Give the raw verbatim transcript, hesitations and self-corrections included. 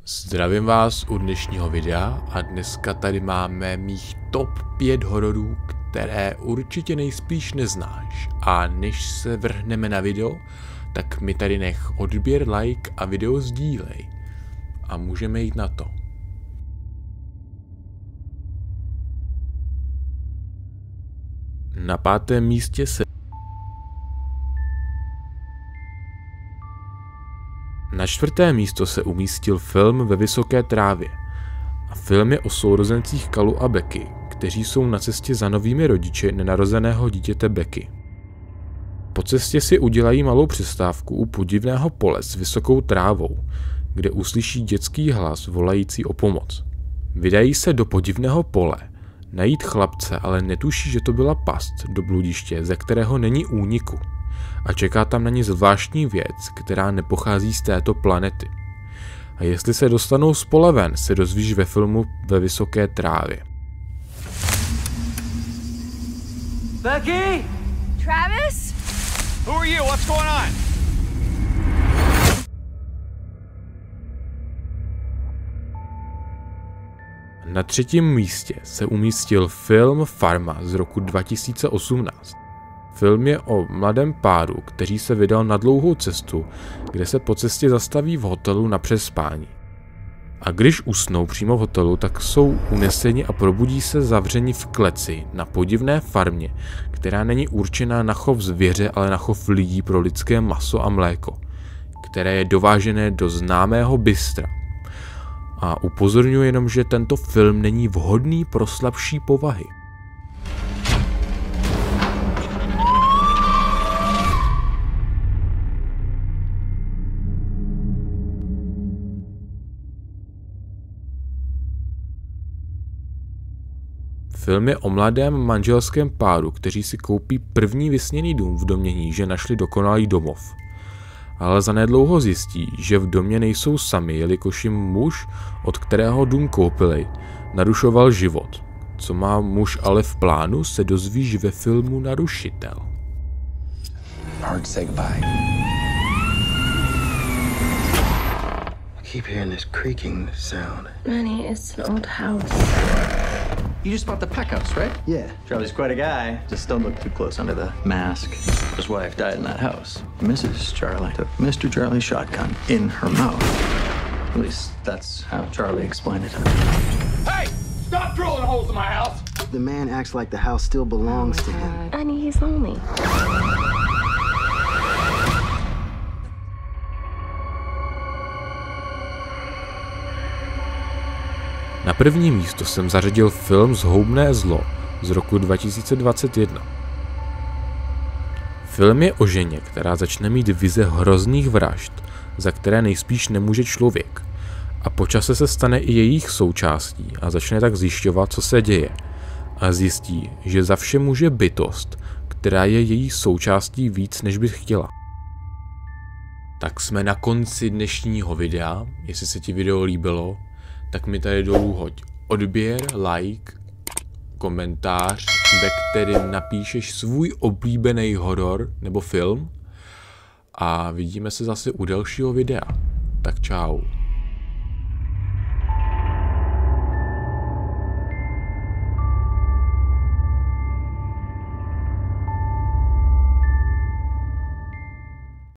Zdravím vás u dnešního videa a dneska tady máme mých top pět hororů, které určitě nejspíš neznáš. A než se vrhneme na video, tak mi tady nech odběr, like a video sdílej. A můžeme jít na to. Na pátém místě se Na čtvrté místo se umístil film Ve vysoké trávě. A film je o sourozencích Calu a Becky, kteří jsou na cestě za novými rodiči nenarozeného dítěte Becky. Po cestě si udělají malou přestávku u podivného pole s vysokou trávou, kde uslyší dětský hlas volající o pomoc. Vydají se do podivného pole, najít chlapce, ale netuší, že to byla past do bludiště, ze kterého není úniku. A čeká tam na ně zvláštní věc, která nepochází z této planety. A jestli se dostanou z pole ven, se dozvíš ve filmu Ve vysoké trávě. Becky? Travis? Who are you? What's going on? Na třetím místě se umístil film Farma z roku dva tisíce osmnáct. Film je o mladém páru, který se vydal na dlouhou cestu, kde se po cestě zastaví v hotelu na přespání. A když usnou přímo v hotelu, tak jsou uneseni a probudí se zavřeni v kleci na podivné farmě, která není určená na chov zvěře, ale na chov lidí pro lidské maso a mléko, které je dovážené do známého bystra. A upozorňuji jenom, že tento film není vhodný pro slabší povahy. Film je o mladém manželském páru, kteří si koupí první vysněný dům v domění, že našli dokonalý domov. Ale zanedlouho zjistí, že v domě nejsou sami, jelikož jim muž, od kterého dům koupili, narušoval život. Co má muž ale v plánu, se dozvíš ve filmu Narušitel. Hard to say goodbye. I keep hearing this creaking sound. Manny, it's an old house. You just bought the Peck house, right? Yeah. Charlie's quite a guy. Just don't look too close under the mask. His wife died in that house. Missus Charlie took Mister Charlie's shotgun in her mouth. At least that's how Charlie explained it to me. Hey! Stop drilling holes in my house! The man acts like the house still belongs to him. Manny, he's lonely. Na první místo jsem zařadil film Zhoubné zlo z roku dva tisíce dvacet jedna. Film je o ženě, která začne mít vize hrozných vražd, za které nejspíš nemůže člověk. A po čase se stane i jejich součástí a začne tak zjišťovat, co se děje. A zjistí, že za vše může bytost, která je její součástí víc, než by chtěla. Tak jsme na konci dnešního videa. Jestli se ti video líbilo, tak mi tady dolů hoď odběr, like, komentář, ve kterém napíšeš svůj oblíbený horor nebo film a vidíme se zase u dalšího videa. Tak čau.